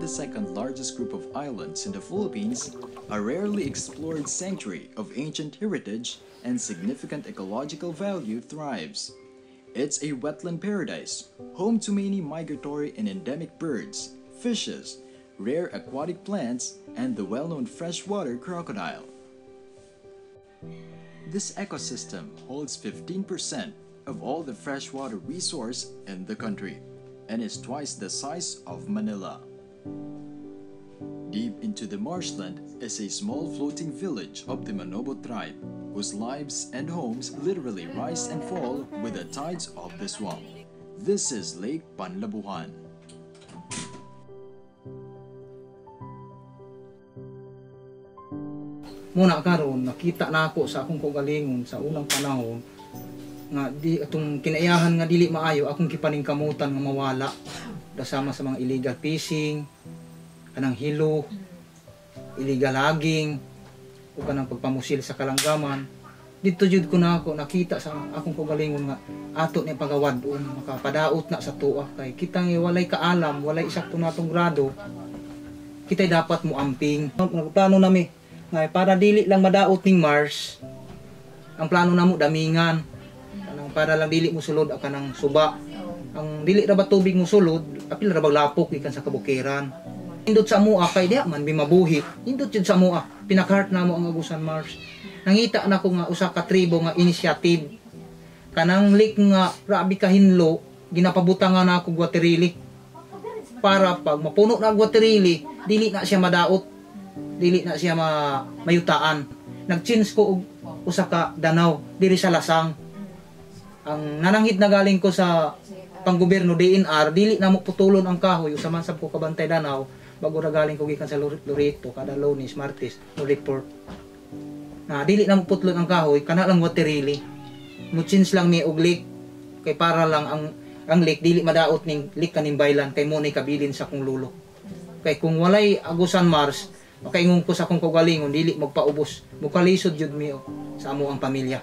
second largest group of islands in the Philippines, a rarely explored sanctuary of ancient heritage and significant ecological value thrives. It's a wetland paradise, home to many migratory and endemic birds, fishes, rare aquatic plants, and the well-known freshwater crocodile. This ecosystem holds 15% of all the freshwater resource in the country and is twice the size of Manila. Deep into the marshland is a small floating village of the Manobo tribe, whose lives and homes literally rise and fall with the tides of the swamp. This is Lake Panlabuhan. Muna karon nakita na ako sa akong kaugalingon sa unang panahon nga di atong kinaiyahan nga dili maayo akong kipaningkamutan nga mawala kasama sa mga illegal fishing, kanang hilo, illegal logging, o kanang pagpamusil sa kalanggaman. Dito jud ko na ako nakita sa akong kaugalingon nga ato ni pagawadon makapadaot na sa tuwa kay kitang walay kaalam, walay isakto natong grado. Kitay dapat mo amping. Plano nami nga para dili lang madaot ning Mars. Ang plano namo damingan kanang para lang dili mo sulod ka ng suba. Ang dili ra ba tubig mo sulod, apil ra ba lapok ikan sa kabukiran. Indot sa amoa kay diha man bimabuhi. Indot jud sa amoa. Pinakahart namo ang Agusan Marsh. Nangita na ko nga usa ka tribo nga initiative. Kanang lake nga grabe ka hinlo, ginapabutangan na ako guaterili. Para pag mapuno na guaterili, dili na siya madaot. Dili na siya mayutaan. Nag-change ko og usa ka Danao diri sa Lasang. Ang nananghid na galing ko sa panggobyerno DNR, dili na mo putulon ang kahoy usaman sab ko kabantay Danao bago ra galing ko gikan sa Loreto kada Lunes, Martes, no report. Na dili na mo putlon ang kahoy kana lang waterili. Mo change lang mi og lake kay para lang ang lake dili madaot ning lake kaning baylan kay mo nay kabilin sa kong lulo. Kay kung walay Agusan Marsh, makaingon ko sa akong kaugalingon dili magpaubos. Mukalisod jud mi sa amo ang pamilya.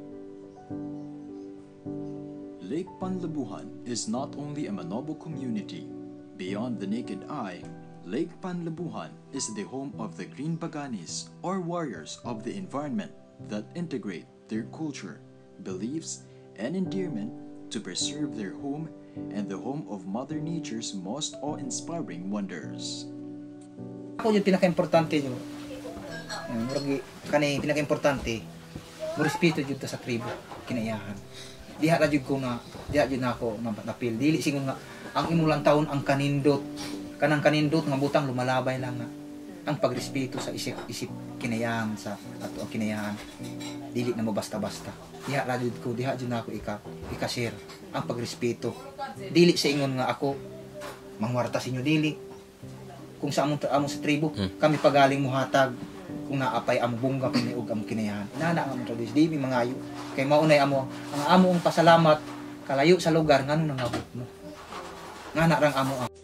Lake Panlabuhan is not only a Manobo community. Beyond the naked eye, Lake Panlabuhan is the home of the Green Baganis, or warriors of the environment that integrate their culture, beliefs, and endearment to preserve their home and the home of Mother Nature's most awe-inspiring wonders. Ako yung pinaka-importante nyo, pinaka-importante, mo respeto jud ta sa tribo, kinaiyahan. Diha ra jud ko na, diha jud na ako napil. Dili singon nga ang imulang taon ang kanindot, kanang kanindot nga butang lumalabay lang nga ang pagrespeto sa isip kinayahan sa ato ang kinayahan. Dili na mo basta-basta. Diha ra jud ko, diha jud na ako ika-share ang pagrespeto. Dili sa ingon nga ako mangwarta sa inyo, dili. Kung sa among sa tribo, kami pagaling muhatag kung naapay amo bungga piniog amo kinayahan. Inana ang tradisyon, di mi mangayo. Kay maunay amo ang amo ang pasalamat kalayo sa lugar ngano nangabot mo. Ngana rang amo ang.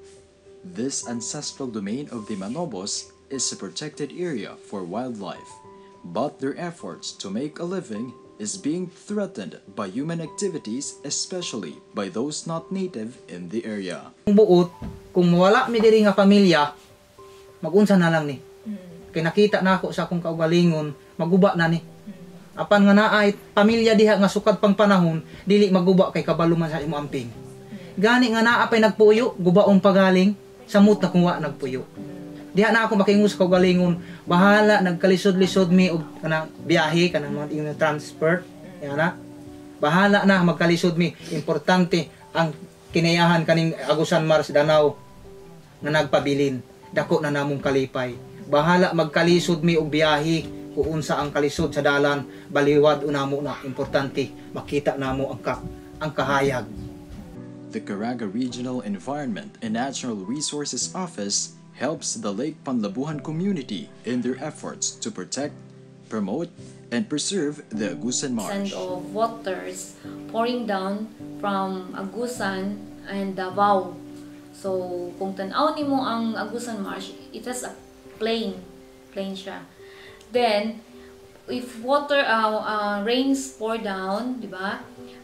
This ancestral domain of the Manobos is a protected area for wildlife, but their efforts to make a living is being threatened by human activities, especially by those not native in the area. Buot, kung mawala mi diri nga pamilya, magunsa na lang ni. Kay nakita na ako sa akong kaugalingon, maguba na ni. Apan nga naay pamilya diha nga sukad pang panahon, dili maguba kay kabalo man sa imo amping. Gani nga naapay nagpuyo, gubaong pagaling, samot na kuwa nagpuyo. Diha na ako makingus sa kaugalingon, bahala nagkalisod-lisod mi og kanang biyahe kanang mga yung transfer, yan na. Bahala na magkalisod mi. Importante ang kinayahan kaning Agusan Marsh Danao nga nagpabilin. Dako na namong kalipay. Bahala magkalisod mi og biyahe kung unsa ang kalisod sa dalan, baliwad unamo na importante makita namo ang kahayag. The Caraga Regional Environment and Natural Resources Office helps the Lake Panlabuhan community in their efforts to protect, promote, and preserve the Agusan Marsh. And of waters pouring down from Agusan and Davao. So kung tanaw nimo ang Agusan Marsh, it has a plain siya. Then if water rains pour down, di ba?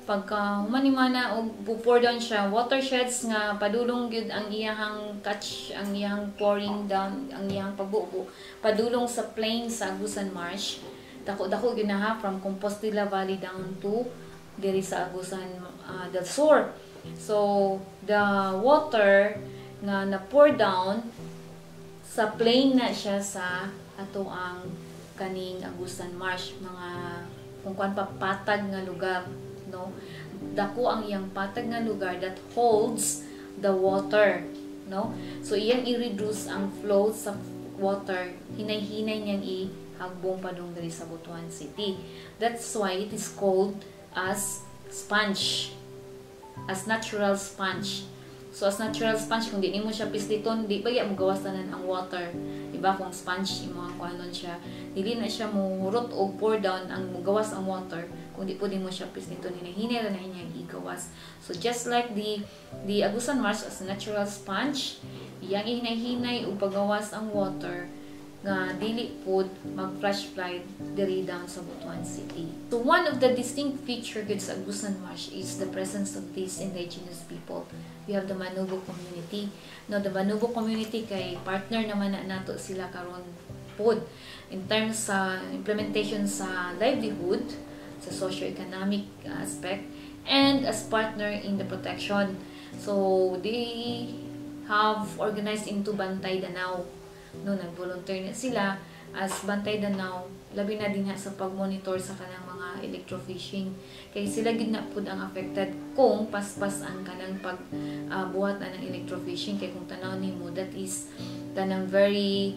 pagka humanimana og pour down siya, watersheds nga padulong gyud ang iyahang catch, ang iyahang pouring down, ang iyahang pagbubo padulong sa plain sa Agusan Marsh. Dako-dako gyud na ha, from Compostela Valley down to diri sa Agusan del Sur. So the water nga na pour down sa plain na siya sa ato ang kaning Agusan Marsh, mga kung kuan pa patag nga lugar, no? Dako ang iyang patag nga lugar that holds the water, no? So iyang i-reduce ang flow sa water, hinay-hinay niyang ihagbong padung diri sa Butuan City. That's why it is called as sponge, as natural sponge. So as natural sponge, kung di nimo siya pisliton, di ba mo gawas tanan ang water. Diba, kung sponge imo ang kuanon siya, dili na siya mo rot o pour down ang gawas ang water, kung di pud mo siya pisliton, hinay ra na niya igawas. So just like the Agusan Marsh as a natural sponge, iyang hinay-hinay ug pagawas ang water nga dili pud mag-flash flood diri down sa Butuan City. So one of the distinct feature gud sa Agusan Marsh is the presence of these indigenous people. We have the Manobo community. Now the Manobo community kay partner naman na nato sila karon pod in terms sa implementation sa livelihood, sa socio-economic aspect, and as partner in the protection. So they have organized into Bantay Danao. No, nag-volunteer na sila as Bantay Danao, labi na din sa pag-monitor sa kanang mga electrofishing. Kay sila gid na pud ang affected kung paspas ang kanang pagbuhat na ng electrofishing. Kay kung tanaw nimo, that is kanang very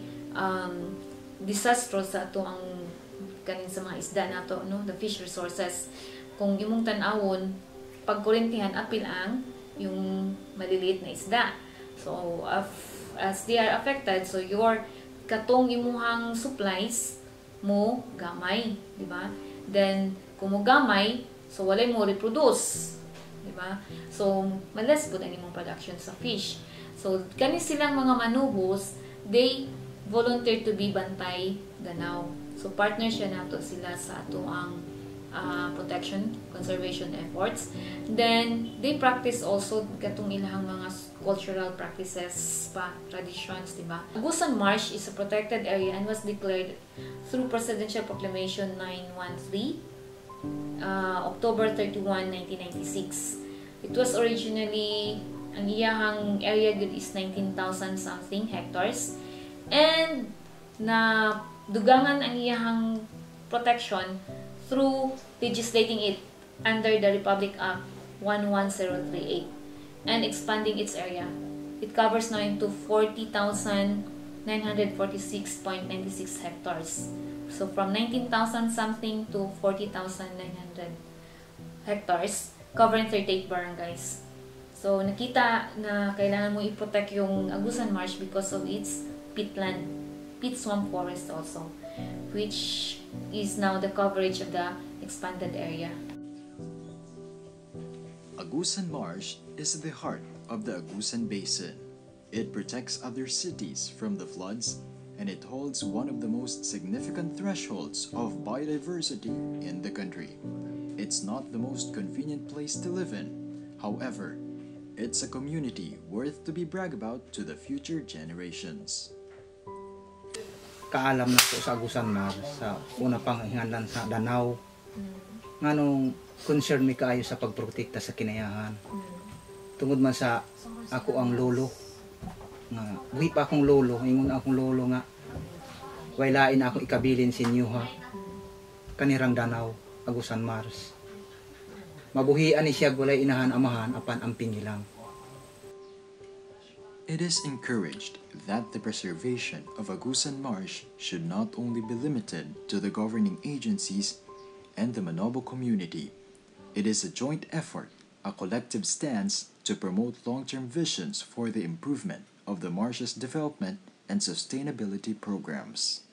disastrous sa ato ang kaning sa mga isda nato, no, the fish resources. Kung imong tan-awon, pag kurentihan apil ang yung maliliit na isda. So as they are affected, so your katong imuhang supplies mo gamay, di ba? Then kung mo gamay, so walay mo reproduce, di ba? So malas pud ang imong production sa fish. So kani silang mga manubos, they volunteer to be Bantay Danao. So partner siya nato sila sa ato ang protection, conservation efforts. Then they practice also katong ilang mga cultural practices pa, traditions, diba? Agusan Marsh is a protected area and was declared through Presidential Proclamation 913, October 31, 1996. It was originally, ang iyahang area good is 19,000 something hectares, and na dugangan ang iyahang protection through legislating it under the Republic Act 11038 and expanding its area. It covers now into 40,946.96 hectares. So from 19,000 something to 40,900 hectares, covering 38 barangays. So nakita na kailangan mo i-protect yung Agusan Marsh because of its peatland, peat swamp forest also, which is now the coverage of the expanded area. Agusan Marsh is the heart of the Agusan Basin. It protects other cities from the floods, and it holds one of the most significant thresholds of biodiversity in the country. It's not the most convenient place to live in. However, it's a community worth to be bragged about to the future generations. Kaalam na ko sa Agusan Marsh sa una pang hinganlan sa Danao. Nganong concern mi kaayo sa pagprotekta sa kinayahan. Tungod man sa ako ang lolo nga buhi pa akong lolo, ingon akong lolo nga wailain ako ikabilin si Nyuha kanirang Danao, Agusan Marsh. Mabuhian ni siya gulay inahan amahan apan amping ilang. It is encouraged that the preservation of Agusan Marsh should not only be limited to the governing agencies and the Manobo community. It is a joint effort, a collective stance to promote long-term visions for the improvement of the marsh's development and sustainability programs.